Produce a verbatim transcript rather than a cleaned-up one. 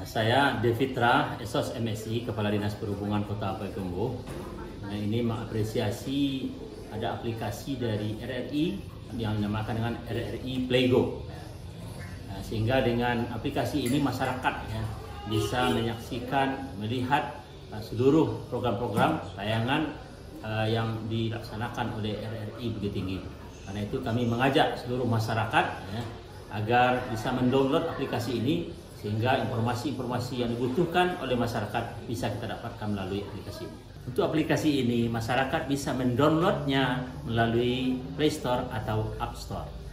Saya Devitra, Esos M Si, Kepala Dinas Perhubungan Kota Payakumbuh. Nah, ini mengapresiasi ada aplikasi dari R R I yang dinamakan dengan R R I Playgo. Nah, sehingga dengan aplikasi ini masyarakat ya, bisa menyaksikan, melihat uh, seluruh program-program tayangan uh, yang dilaksanakan oleh R R I Bukit Tinggi. Karena itu kami mengajak seluruh masyarakat ya, agar bisa mendownload aplikasi ini, sehingga informasi-informasi yang dibutuhkan oleh masyarakat bisa kita dapatkan melalui aplikasi ini. Untuk aplikasi ini, masyarakat bisa mendownloadnya melalui Play Store atau App Store.